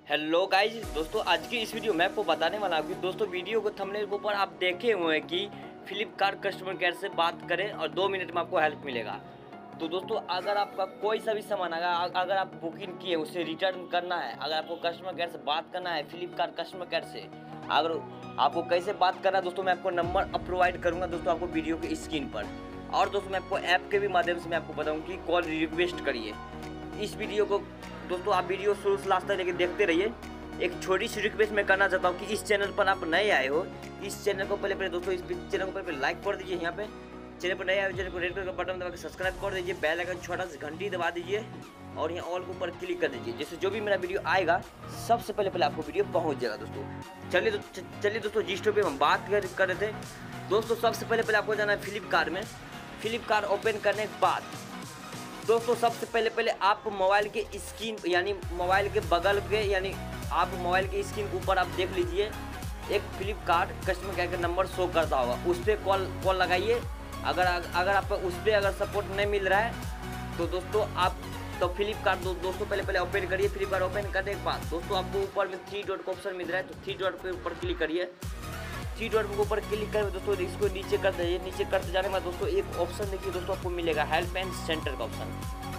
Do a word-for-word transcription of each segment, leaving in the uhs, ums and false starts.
Hello guys दोस्तों, आज की इस वीडियो में आपको बताने वाला हूँ कि दोस्तों वीडियो को थंबनेल के ऊपर आप देखे हुए हैं कि फ्लिपकार्ट कस्टमर केयर से बात करें और दो मिनट में आपको हेल्प मिलेगा। तो दोस्तों अगर आपका कोई सा भी सामान अगर अगर आप बुकिंग किए उसे रिटर्न करना है, अगर आपको कस्टमर केयर से बात करना है फ्लिपकार्ट कस्टमर केयर से, अगर आपको कैसे बात करना है दोस्तों मैं आपको नंबर अब प्रोवाइड करूँगा दोस्तों आपको वीडियो के स्क्रीन पर। और दोस्तों मैं आपको ऐप के भी माध्यम से मैं आपको बताऊँ कि कॉल रिक्वेस्ट करिए। इस वीडियो को दोस्तों आप वीडियो शुरू से लास्ट तक लेके देखते रहिए। एक छोटी सी रिक्वेस्ट मैं करना चाहता हूँ कि इस चैनल पर आप नए आए हो, इस चैनल को पहले पहले दोस्तों इस चैनल को पहले लाइक कर दीजिए। यहाँ पे चैनल पर नए आए चैनल को रेड कलर का बटन दबा के सब्सक्राइब कर दीजिए, बेल आइकन छोटा सा घंटी दबा दीजिए और यहाँ ऑल के ऊपर क्लिक कर दीजिए, जिससे जो भी मेरा वीडियो आएगा सबसे पहले पहले आपको वीडियो पहुँच जाएगा। दोस्तों चलिए तो चलिए दोस्तों जिस टॉपिक पे हम बात कर कर रहे थे दोस्तों, सबसे पहले पहले आपको जाना है फ्लिपकार्ट में। फ्लिपकार्ट ओपन करने के बाद दोस्तों सबसे पहले पहले आप मोबाइल के स्क्रीन यानी मोबाइल के बगल के यानी आप मोबाइल के स्क्रीन के ऊपर आप देख लीजिए एक फ्लिपकार्ट कस्टमर केयर का नंबर शो करता होगा, उस पर कॉल कॉल लगाइए। अगर अगर आप उस पर अगर सपोर्ट नहीं मिल रहा है तो दोस्तों आप तो फ्लिपकार्ट दो, दोस्तों पहले पहले ओपन करिए। फ्लिपकार्ट ओपन करने के बाद दोस्तों आपको ऊपर में थ्री डॉट का ऑप्शन मिल रहा है, तो थ्री डॉट के ऊपर क्लिक करिए। थ्री डॉट के ऊपर क्लिक करके दोस्तों इसको नीचे कर दीजिए। नीचे करते जाने के बाद दोस्तों एक ऑप्शन देखिए दोस्तों आपको मिलेगा हेल्प एंड सेंटर का ऑप्शन।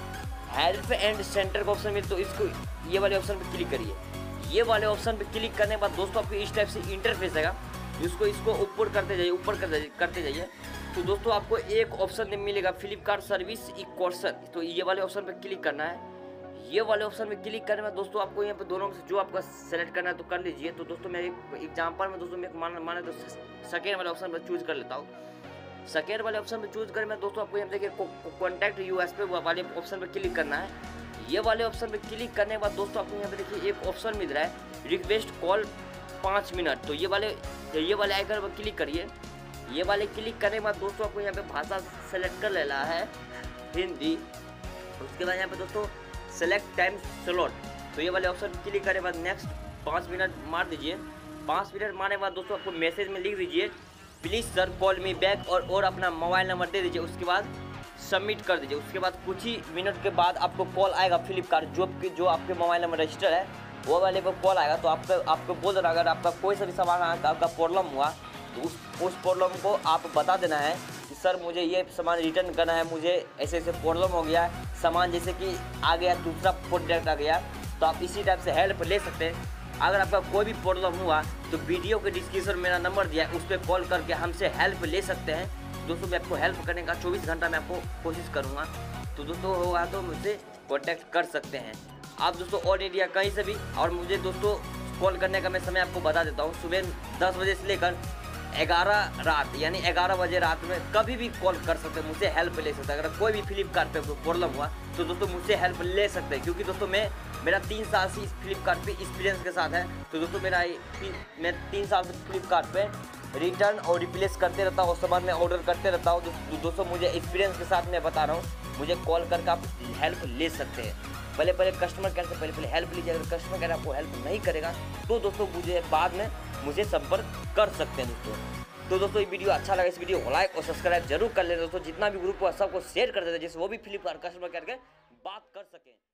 हेल्प एंड सेंटर का ऑप्शन मिले तो इसको ये वाले ऑप्शन पे क्लिक करिए। ये वाले ऑप्शन पे क्लिक करने के बाद दोस्तों आपको इस टाइप से इंटरफेस आएगा, इसको इसको ऊपर करते जाइए ऊपर कर करते जाइए तो दोस्तों आपको एक ऑप्शन मिलेगा फ्लिपकार्ट सर्विस इक्वेशन, तो ये वाले ऑप्शन पे क्लिक करना है। ये वाले ऑप्शन में क्लिक करने में दोस्तों आपको यहाँ पे दोनों में से जो आपका सेलेक्ट करना है तो कर लीजिए। तो दोस्तों मैं एक एग्जांपल में दोस्तों मैं मान माने तो सेकेंड वाले ऑप्शन पर चूज कर लेता हूँ। सेकेंड वाले ऑप्शन पर चूज करने में दोस्तों आपको यहाँ देखिए कॉन्टैक्ट यूएस पे वाले ऑप्शन पर क्लिक करना है। ये वाले ऑप्शन पर क्लिक करने के बाद दोस्तों आपको यहाँ पे देखिए एक ऑप्शन मिल रहा है रिक्वेस्ट कॉल पाँच मिनट, तो ये वाले ये वाले आइकन पर क्लिक करिए। ये वाले क्लिक करने के बाद दोस्तों आपको यहाँ पे भाषा सेलेक्ट कर लेना है हिंदी। उसके बाद यहाँ पे दोस्तों सेलेक्ट टाइम स्लॉट, तो ये वाले ऑप्शन क्लिक करने के बाद नेक्स्ट पाँच मिनट मार दीजिए। पाँच मिनट मारने के बाद दोस्तों आपको मैसेज में लिख दीजिए please sir call me back और और अपना मोबाइल नंबर दे दीजिए। उसके बाद सबमिट कर दीजिए। उसके बाद कुछ ही मिनट के बाद आपको कॉल आएगा फ्लिपकार्ट जो जो आपके मोबाइल नंबर रजिस्टर है वो वाले पर कॉल आएगा। तो आपको आपको बोल देना अगर आपका कोई सा भी सामान आपका प्रॉब्लम हुआ तो उस उस प्रॉब्लम को आप बता देना है कि सर मुझे ये सामान रिटर्न करना है, मुझे ऐसे ऐसे प्रॉब्लम हो गया है, सामान जैसे कि आ गया दूसरा प्रोडक्ट आ गया, तो आप इसी टाइप से हेल्प ले सकते हैं। अगर आपका कोई भी प्रॉब्लम हुआ तो वीडियो के डिस्क्रिप्शन में मेरा नंबर दिया है, उस पर कॉल करके हमसे हेल्प ले सकते हैं। दोस्तों मैं आपको हेल्प करने का चौबीस घंटा मैं आपको कोशिश करूँगा, तो दोस्तों होगा तो मुझसे कॉन्टैक्ट कर सकते हैं आप दोस्तों ऑल इंडिया कहीं से भी। और मुझे दोस्तों कॉल करने का मैं समय आपको बता देता हूँ, सुबह दस बजे से लेकर ग्यारह रात यानी ग्यारह बजे रात में कभी भी कॉल कर सकते हैं, मुझसे हेल्प ले सकते हैं। अगर कोई भी फ्लिपकार्ट पे प्रॉब्लम हुआ तो दोस्तों मुझसे हेल्प ले सकते हैं, क्योंकि दोस्तों मैं मेरा तीन साल से इस फ्लिपकार्ट पे एक्सपीरियंस के साथ है। तो दोस्तों मेरा मैं तीन साल से फ्लिपकार्ट पे रिटर्न और रिप्लेस करते रहता हूँ और सामान में ऑर्डर करते रहता हूँ। दो, दोस्तों मुझे एक्सपीरियंस के साथ मैं बता रहा हूँ, मुझे कॉल करके आप हेल्प ले सकते हैं। पहले पहले कस्टमर केयर से पहले पहले हेल्प लीजिए। अगर कस्टमर केयर आपको हेल्प नहीं करेगा तो दोस्तों मुझे बाद में मुझे संपर्क कर सकते हैं दोस्तों। तो दोस्तों ये वीडियो अच्छा लगा, इस वीडियो को लाइक और सब्सक्राइब जरूर कर लेना दोस्तों। जितना भी ग्रुप हुआ सबको शेयर कर देते जिससे वो भी फ्लिपकार्ट कस्टमर केयर के बात कर सकें।